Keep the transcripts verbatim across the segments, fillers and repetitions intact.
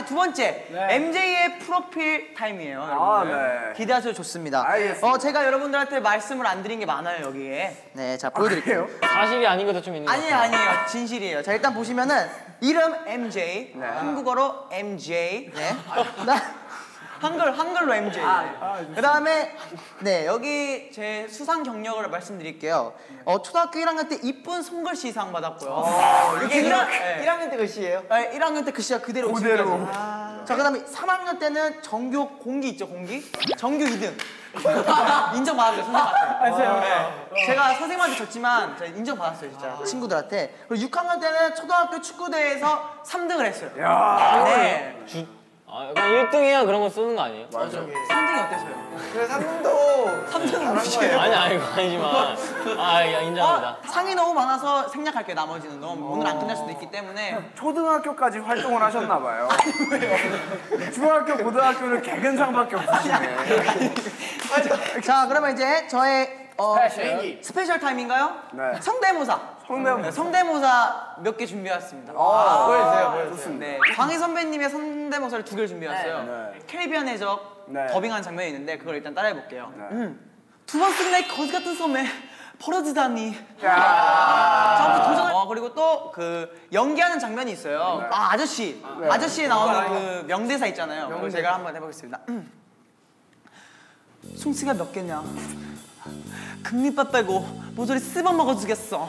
이제 두 번째 네. 엠제이의 프로필 타임이에요. 아, 네. 기대하셔도 좋습니다. 알겠습니다. 어, 제가 여러분들한테 말씀을 안 드린 게 많아요 여기에. 네, 자 보여드릴게요. 아, 사실이 아닌 것도 좀 있는 것 아니에요, 같아요. 아니에요. 진실이에요. 자 일단 보시면은 이름 엠제이, 네. 한국어로 엠제이, 네. 한글 한글로 엠제이. 아, 네. 그다음에 네 여기 제 수상 경력을 말씀드릴게요. 어, 초등학교 일 학년 때 이쁜 손글씨상 받았고요. 아, 이게 일 학년, 네. 일 학년 때 글씨예요? 네, 일 학년 때 글씨가 그대로. 그대로. 아. 자 그다음에 삼 학년 때는 전교 공기 있죠 공기? 전교 이 등. 인정받았어요 선생님한테. 맞아요. 네. 제가 선생님한테 졌지만 제가 인정받았어요 진짜 아, 친구들한테. 그리고 육 학년 때는 초등학교 축구대회에서 삼 등을 했어요. 야. 네. 주... 아, 약간 일 등 해야 그런 거 쓰는 거 아니에요? 맞아. 삼 등이 어때서요? 그래 삼 등도 삼 등은 무시해요. 아니 아니고 아니지만 아 인정합니다. 어, 상이 너무 많아서 생략할게요. 나머지는 너무 오늘 안 끝날 수도 있기 때문에. 초등학교까지 활동을 하셨나 봐요. 중학교, 고등학교는 개근상밖에 없으시네. 자 그러면 이제 저의 어, 스페셜. 스페셜 타임인가요? 네. 성대모사. 성대모사. 네, 성대모사 몇 개 준비해왔습니다. 아, 보여주세요, 보여주세요. 좋습니다. 네, 광희 선배님의 성대모사를 두 개를 준비해왔어요. 네. 캐리비안 해적 네. 더빙하는 장면이 있는데 그걸 일단 따라해볼게요. 네. 음. 두 번 쓴 내 거지 같은 섬에 버려지다니. 야. 자, 아무튼 도전. 어 그리고 또 그 연기하는 장면이 있어요. 네. 아 아저씨, 네. 아저씨에 나오는 그 명대사 있잖아요. 그걸 제가 한번 해보겠습니다. 음. 숭치가 몇 개냐? 금리밥 빼고 모조리 씹어 먹어주겠어.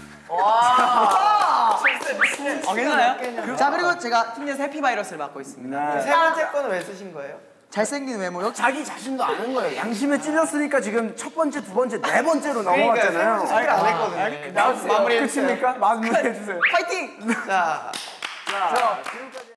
와. 어 괜찮아요? 자 그리고 제가 팀내에서 해피바이러스를 맡고 있습니다. 네. 세 번째 거는 왜 쓰신 거예요? 잘생긴 외모요? 자기 자신도 아는 거예요. 양심에 찔렸으니까 지금 첫 번째, 두 번째, 네 번째로 넘어갔잖아요. 세 번째 안 했거든요. 나왔어요. 마무리해 끝입니까? 마무리해 주세요. 파이팅! 자. 자, 지금까지.